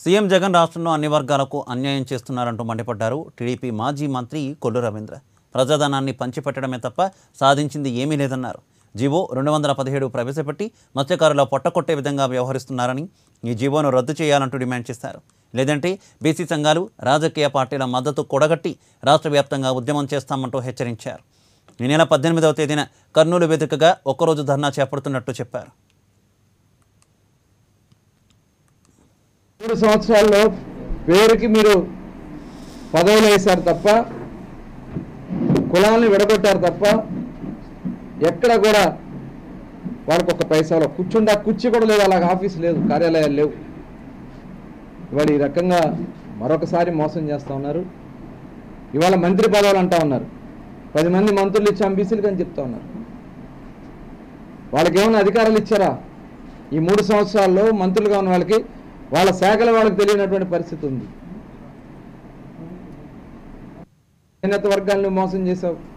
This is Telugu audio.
సీఎం జగన్ రాష్ట్రంలో అన్ని వర్గాలకు అన్యాయం చేస్తున్నారంటూ మండిపడ్డారు టీడీపీ మాజీ మంత్రి కొల్లు రవీంద్ర. ప్రజాధనాన్ని పంచిపెట్టడమే తప్ప సాధించింది ఏమీ లేదన్నారు. జీవో 217 ప్రవేశపెట్టి మత్స్యకారుల పొట్టకొట్టే విధంగా వ్యవహరిస్తున్నారని, ఈ జీవోను రద్దు చేయాలంటూ డిమాండ్ చేశారు. లేదంటే బీసీ సంఘాలు, రాజకీయ పార్టీల మద్దతు కూడగట్టి రాష్ట్ర వ్యాప్తంగా ఉద్యమం చేస్తామంటూ హెచ్చరించారు. ఈ నెల 18వ తేదీన కర్నూలు వేదికగా ఒక్కరోజు ధర్నా చేపడుతున్నట్టు చెప్పారు. 3 సంవత్సరాల్లో పేరుకి మీరు పదవులు వేశారు తప్ప, కులాలను విడగొట్టారు తప్ప, ఎక్కడ కూడా వాళ్ళకు ఒక పైసాలో కూర్చుండా కుర్చీ కూడా లేదు, అలాగ ఆఫీస్ లేదు, కార్యాలయాలు లేవు. ఇవాళ ఈ రకంగా మరొకసారి మోసం చేస్తూ ఉన్నారు. ఇవాళ మంత్రి పదవులు అంటా ఉన్నారు. 10 మంది మంత్రులు ఇచ్చాం బీసీలకు అని చెప్తా ఉన్నారు. వాళ్ళకి ఏమైనా అధికారాలు ఇచ్చారా? ఈ 3 సంవత్సరాల్లో మంత్రులుగా ఉన్న వాళ్ళకి వాళ్ళ శాఖల వాళ్ళకి తెలియనటువంటి పరిస్థితి ఉంది. చేనేత వర్గాలను మోసం చేశావు.